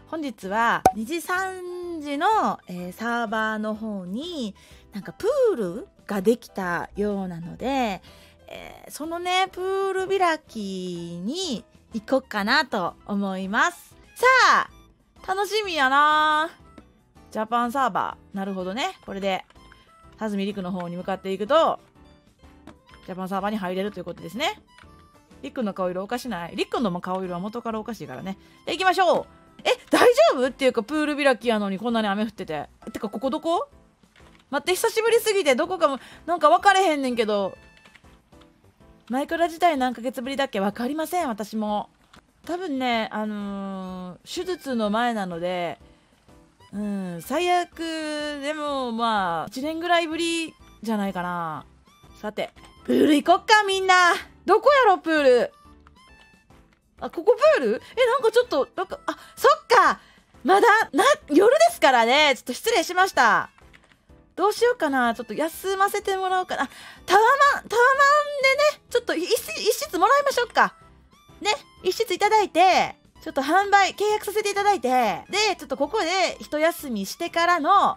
本日は2時3時の、サーバーの方になんかプールができたようなので、そのねプール開きに行こうかなと思います。さあ楽しみやな。ジャパンサーバー、なるほどね。これで蓮見陸の方に向かっていくとジャパンサーバーに入れるということですね。りっくんの顔色おかしない？りっくんの顔色は元からおかしいからね。で行きましょう。大丈夫っていうか、プール開きやのにこんなに雨降ってて。てかここどこ？待って、久しぶりすぎてどこかもなんか分かれへんねんけど、マイクラ自体何ヶ月ぶりだっけ分かりません。私も多分ね手術の前なので、最悪でもまあ1年ぐらいぶりじゃないかな。さてプール行こっかみんな。どこやろプール。あ、ここプール？なんかちょっと、そっかまだ夜ですからね。ちょっと失礼しました。どうしようかな。ちょっと休ませてもらおうかな。タワマンでね、ちょっと一室もらいましょうか。ね、一室いただいて、ちょっと契約させていただいて、で、ちょっとここで一休みしてからの、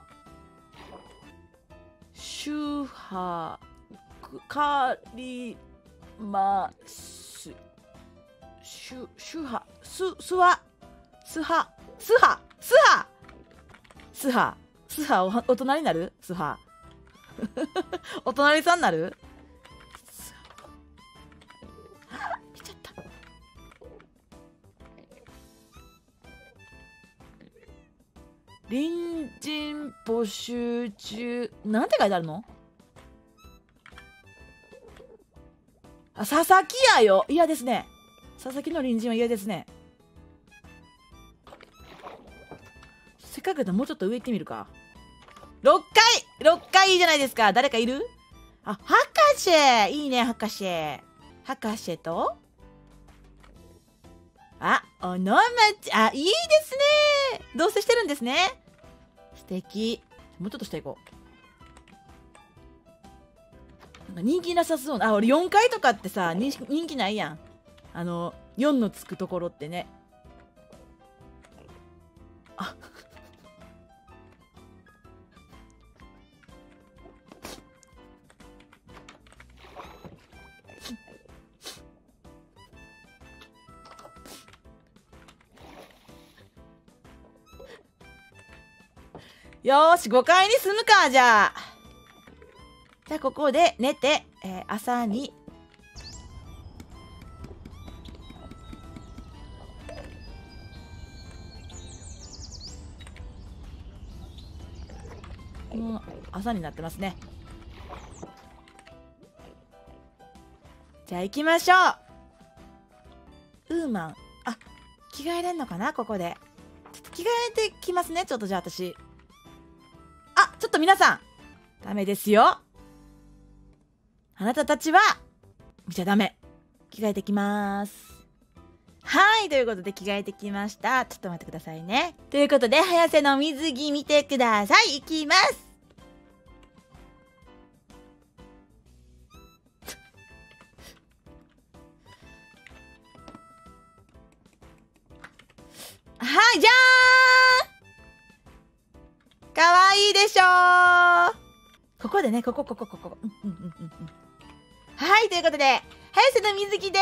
借ります。お隣になる？お隣さんになる？来ちゃった。隣人募集中。なんて書いてあるの？あ、佐々木やよ。嫌ですね。佐々木の隣人は嫌ですね。せっかくだったらもうちょっと上行ってみるか。6階いいじゃないですか。誰かいる？あ、博士いいね、博士とおのまち、いいですね。同棲してるんですね。素敵。もうちょっと下行こう。なんか人気なさそうな。俺4階とかってさ、人気ないやん。4のつくところってね。よーし、5階に住むか。じゃあここで寝て、朝に朝になってますね。じゃあ行きましょう。ウーマン、着替えれんのかな。ここでちょっと着替えてきますね。ちょっとじゃあ私ちょっと皆さんダメですよ。あなたたちは見ちゃダメ。着替えてきます。はい、ということで着替えてきました。ちょっと待ってくださいね。ということで早瀬の水着見てください。いきます。はい、じゃーん。かわいいでしょー。ここでね、ここ。はい、ということで早瀬の水着です。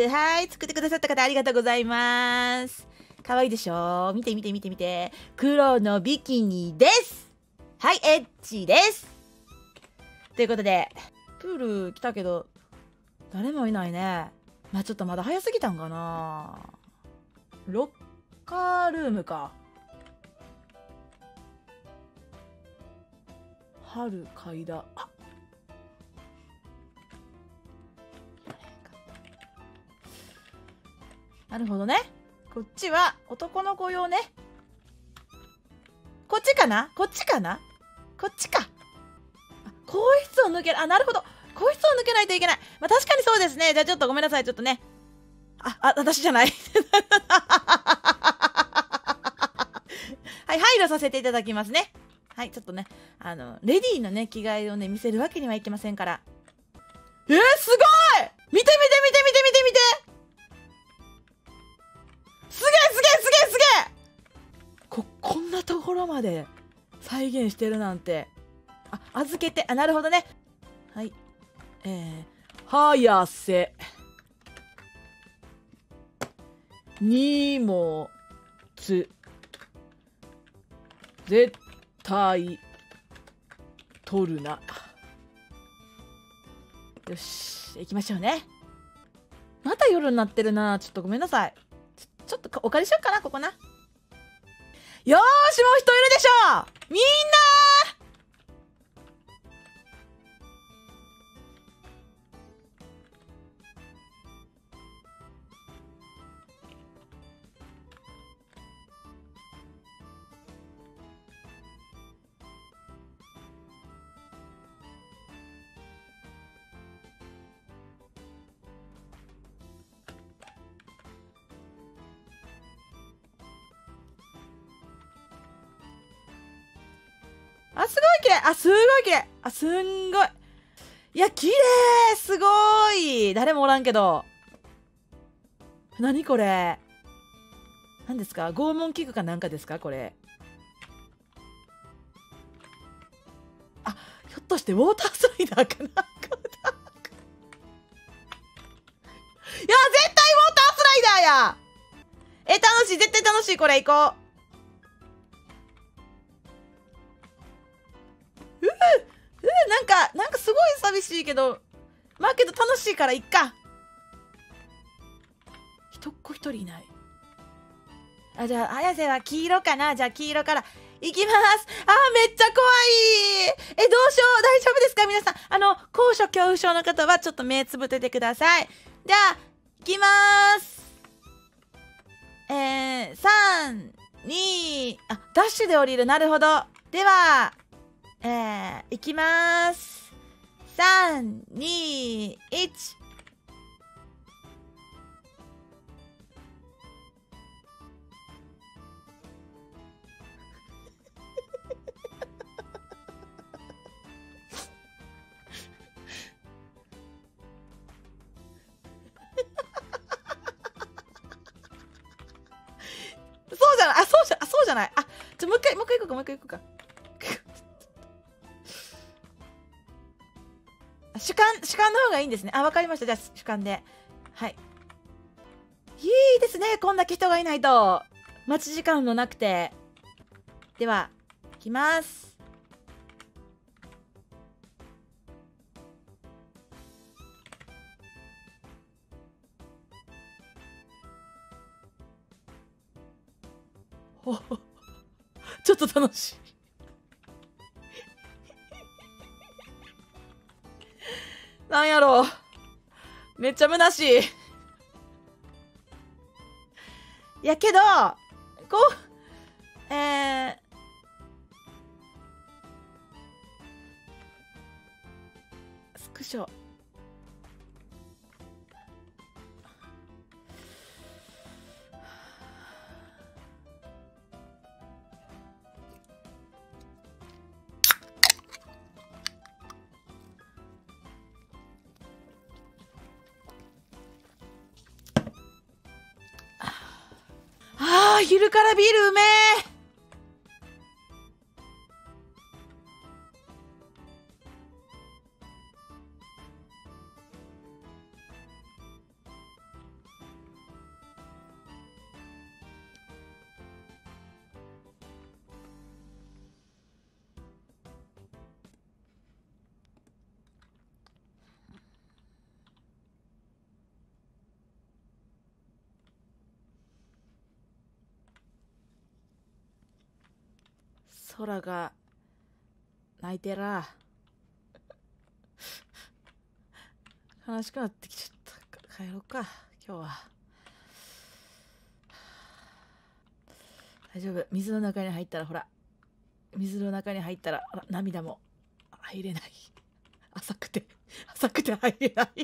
はい、作ってくださった方ありがとうございます。かわいいでしょ。見て。黒のビキニです。はい、エッチです。ということでプール来たけど誰もいないね。ちょっとまだ早すぎたんかな。ロッカールームか。春階段。なるほどね。こっちは男の子用ね。こっちか。更衣室を抜ける。なるほど。更衣室を抜けないといけない。確かにそうですね。じゃあちょっとごめんなさい。ちょっとね。私じゃない。はい、配慮させていただきますね。はい、ちょっとね、レディーのね、着替えをね、見せるわけにはいきませんから。すごい！見て！すげえころまで再現してるなんて。預けて、なるほどね。はい。早瀬。荷物。絶対。取るな。よし、行きましょうね。また夜になってるな。ちょっとごめんなさい。ちょっとお借りしようかな、ここな。よーし、もう人いるでしょみんなすごい綺麗。すごい綺麗。すんごい。いや、綺麗。すごい。誰もおらんけど。何これ。何ですか？拷問器具かなんかですかこれ。ひょっとしてウォータースライダーかな。いや、絶対ウォータースライダーや。楽しい。絶対楽しい。これ行こう。なんかすごい寂しいけど、まあけど楽しいからいっか。一人いない。じゃあ、綾瀬は黄色かな。じゃあ、黄色からいきます。めっちゃ怖い。どうしよう。大丈夫ですか皆さん。高所恐怖症の方はちょっと目つぶっててください。じゃあ、いきまーす。3、2、ダッシュで降りる。なるほど。では、いきまーす。3、2、1。そうじゃない。そうじゃない。もう一回行こうか。主観の方がいいんですね。わかりました。じゃあ、主観で。はい。いいですね。こんだけ人がいないと。待ち時間もなくて。では、いきます。ちょっと楽しい。なんやろう。めっちゃ虚しい。いやけど、スクショ。昼からビールうめえ。空が泣いてら。悲しくなってきちゃった。帰ろうか今日は。大丈夫。水の中に入ったらほら涙も入れない。浅くて入れない。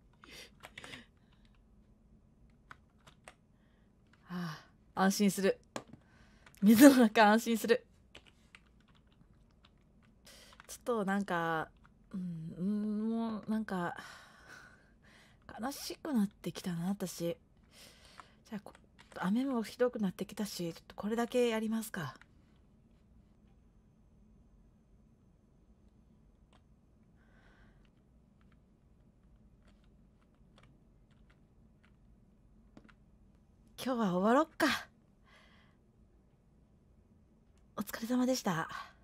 安心する。水の中安心する。ちょっとなんかもうなんか悲しくなってきたな私。じゃあ雨もひどくなってきたし、ちょっとこれだけやりますか。 今日は終わろっか。お疲れ様でした。